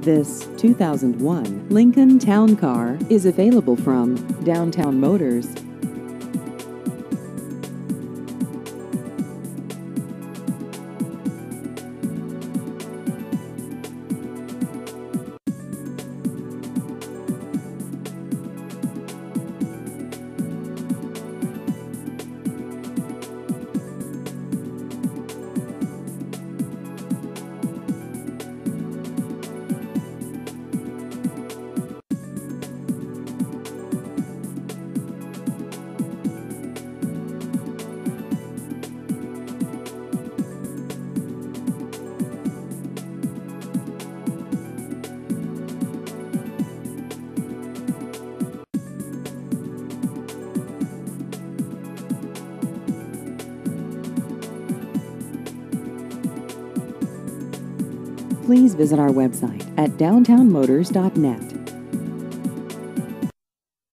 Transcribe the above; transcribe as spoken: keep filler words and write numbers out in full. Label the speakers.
Speaker 1: This two thousand one Lincoln Town Car is available from Downtown Motors. Please visit our website at downtown motors dot net.